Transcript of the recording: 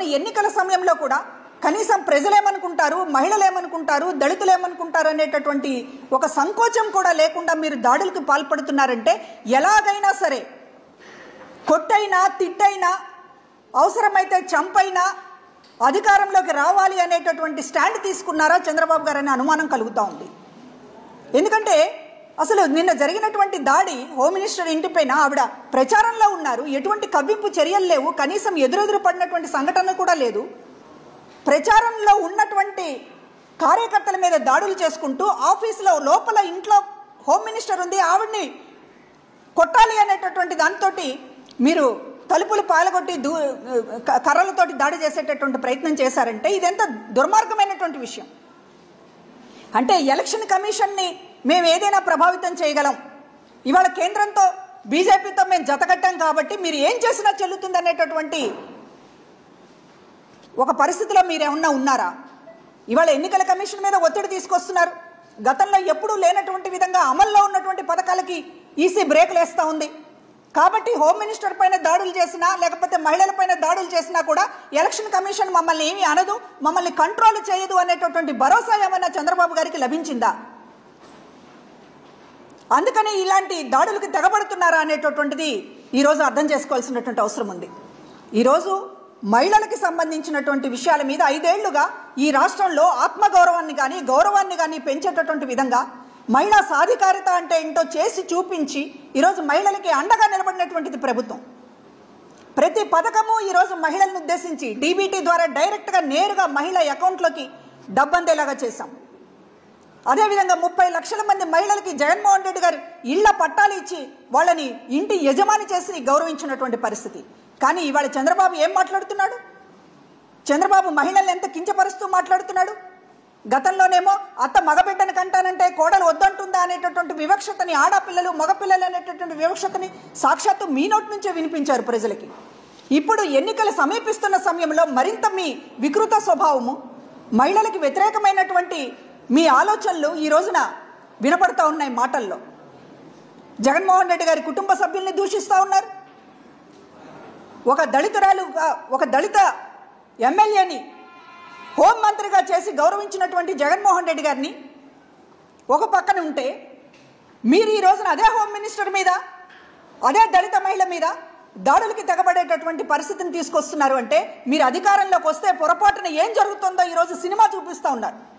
ఎన్నికల సమయంలో కూడా కనీసం ప్రజలేమనుకుంటారు, మహిళలేమనుకుంటారు, దళితులేమనుకుంటారు అనేటటువంటి ఒక సంకోచం కూడా లేకుండా మీరు దాడులకు పాల్పడుతున్నారంటే ఎలాగైనా సరే కొట్టైనా తిట్టైనా అవసరమైతే చంపైనా అధికారంలోకి రావాలి అనేటటువంటి స్టాండ్ తీసుకున్నారా చంద్రబాబు గారు అనే అనుమానం కలుగుతూ ఉంది. ఎందుకంటే అసలు నిన్న జరిగినటువంటి దాడి హోమ్ మినిస్టర్ ఇంటిపైన ఆవిడ ప్రచారంలో ఉన్నారు, ఎటువంటి కవ్వింపు చర్యలు లేవు, కనీసం ఎదురెదురు పడినటువంటి సంఘటన కూడా లేదు. ప్రచారంలో ఉన్నటువంటి కార్యకర్తల మీద దాడులు చేసుకుంటూ ఆఫీసులో లోపల ఇంట్లో హోమ్ మినిస్టర్ ఉంది, ఆవిడ్ని కొట్టాలి అనేటటువంటి దాంతో మీరు తలుపులు పాలగొట్టి కర్రలతోటి దాడి చేసేటటువంటి ప్రయత్నం చేశారంటే ఇదెంత దుర్మార్గమైనటువంటి విషయం. అంటే ఎలక్షన్ కమిషన్ని మేము ఏదైనా ప్రభావితం చేయగలం, ఇవాళ కేంద్రంతో బీజేపీతో మేము జతకట్టాం కాబట్టి మీరు ఏం చేసినా చెల్లుతుంది అనేటటువంటి ఒక పరిస్థితిలో మీరేమన్నా ఉన్నారా? ఇవాళ ఎన్నికల కమిషన్ మీద ఒత్తిడి తీసుకొస్తున్నారు. గతంలో ఎప్పుడూ లేనటువంటి విధంగా అమల్లో ఉన్నటువంటి పథకాలకి ఈసీ బ్రేక్లు వేస్తూ ఉంది. కాబట్టి హోమ్ మినిస్టర్ పైన దాడులు చేసినా లేకపోతే మహిళల పైన దాడులు చేసినా కూడా ఎలక్షన్ కమిషన్ మమ్మల్ని ఏమీ అనదు, మమ్మల్ని కంట్రోల్ చేయదు అనేటటువంటి భరోసా ఏమైనా చంద్రబాబు గారికి లభించిందా? అందుకని ఇలాంటి దాడులకు తెగబడుతున్నారా అనేటటువంటిది ఈరోజు అర్థం చేసుకోవాల్సినటువంటి అవసరం ఉంది. ఈరోజు మహిళలకు సంబంధించినటువంటి విషయాల మీద 5 ఏళ్లుగా ఈ రాష్ట్రంలో ఆత్మగౌరవాన్ని కానీ గౌరవాన్ని కానీ పెంచేటటువంటి విధంగా మహిళా సాధికారిత అంటే ఏంటో చేసి చూపించి ఈరోజు మహిళలకి అండగా నిలబడినటువంటిది ప్రభుత్వం. ప్రతి పథకము ఈరోజు మహిళలను ఉద్దేశించి డీబీటీ ద్వారా డైరెక్ట్గా నేరుగా మహిళ అకౌంట్లోకి డబ్బందేలాగా చేశాం. అదేవిధంగా 30 లక్షల మంది మహిళలకి జగన్మోహన్ రెడ్డి గారు ఇళ్ల పట్టాలు ఇచ్చి వాళ్ళని ఇంటి యజమాని చేసి గౌరవించినటువంటి పరిస్థితి. కానీ ఇవాళ చంద్రబాబు ఏం మాట్లాడుతున్నాడు? చంద్రబాబు మహిళల్ని ఎంత కించపరుస్తూ మాట్లాడుతున్నాడు. గతంలోనేమో అత్త మగబిడ్డను కంటానంటే కోడలు వద్దంటుందా అనేటటువంటి వివక్షతని, ఆడపిల్లలు మగపిల్లలు అనేటటువంటి వివక్షతని సాక్షాత్తు మీ నోటి నుంచే వినిపించారు ప్రజలకి. ఇప్పుడు ఎన్నికలు సమీపిస్తున్న సమయంలో మరింత మీ వికృత స్వభావము, మహిళలకి వ్యతిరేకమైనటువంటి మీ ఆలోచనలు ఈ రోజున వినపడుతూ ఉన్నాయి మాటల్లో. జగన్మోహన్ రెడ్డి గారి కుటుంబ సభ్యుల్ని దూషిస్తూ ఉన్నారు. ఒక దళిత ఎమ్మెల్యేని హోంమంత్రిగా చేసి గౌరవించినటువంటి జగన్మోహన్ రెడ్డి గారిని ఒక పక్కన ఉంటే మీరు ఈ రోజున అదే హోమ్ మినిస్టర్ మీద, అదే దళిత మహిళ మీద దాడులకి తెగబడేటటువంటి పరిస్థితిని తీసుకొస్తున్నారు. అంటే మీరు అధికారంలోకి వస్తే పొరపాటున ఏం జరుగుతుందో ఈరోజు సినిమా చూపిస్తూ ఉన్నారు.